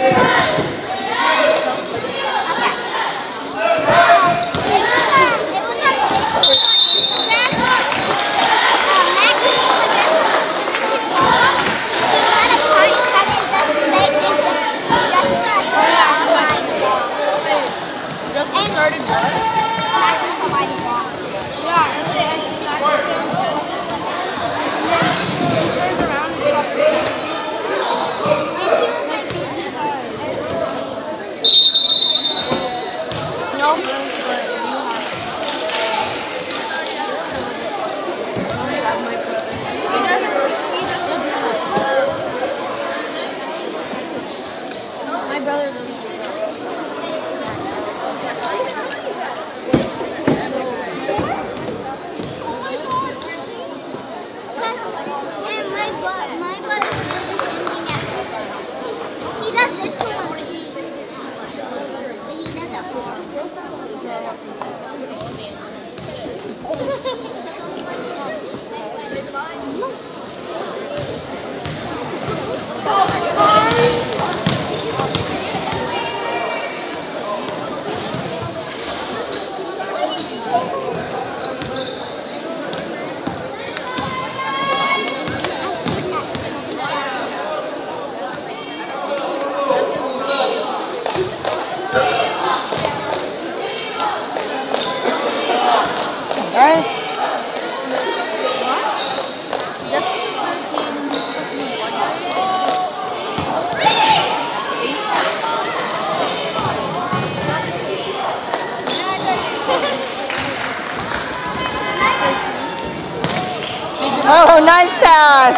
Oh, nice pass.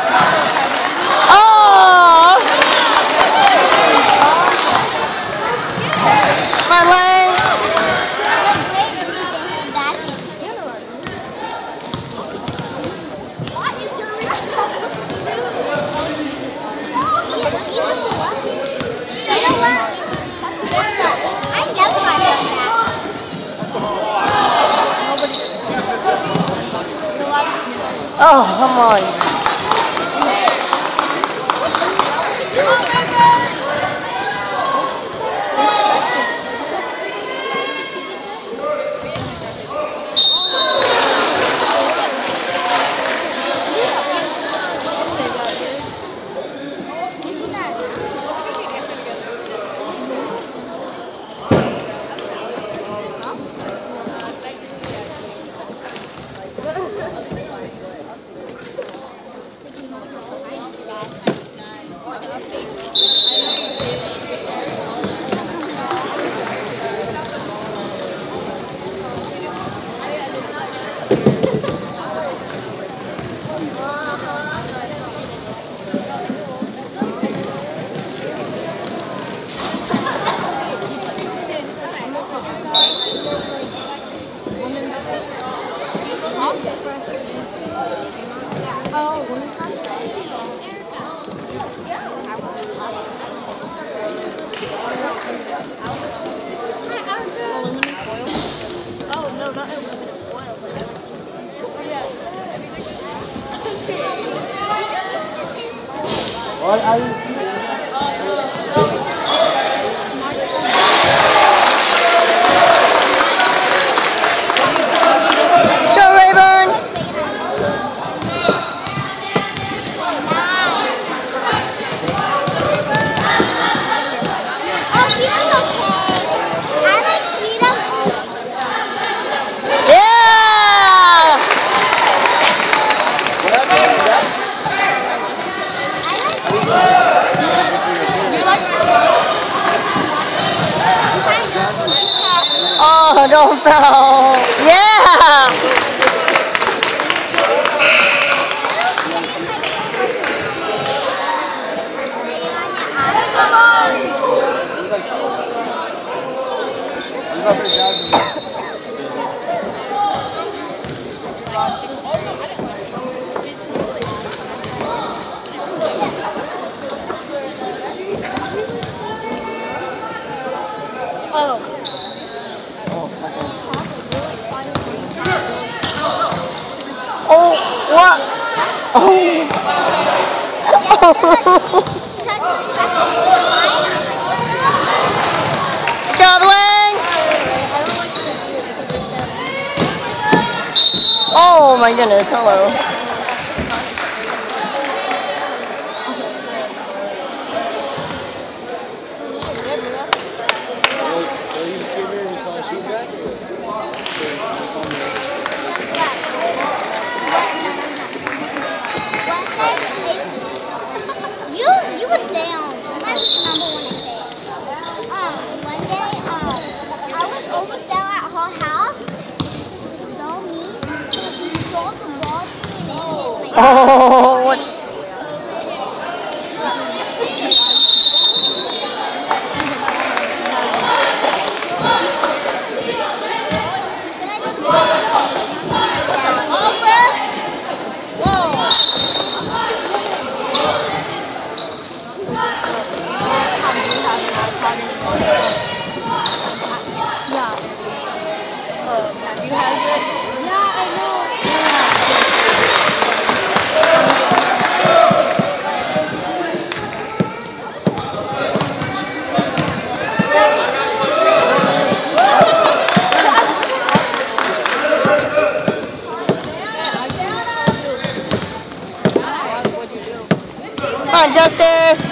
Oh! My lane. Oh, come on. What are you seeing? Let's go, Rayburn! Oh, don't foul. Yeah! Oh, what? Oh. my goodness, hello. So you just came here and you saw a shoe bag? You were down. I remember when one day, I was over there at her house. She saw me. She saw the ball and hit my Oh, what? Matthew has it. Yeah, I know. Come on, Justice.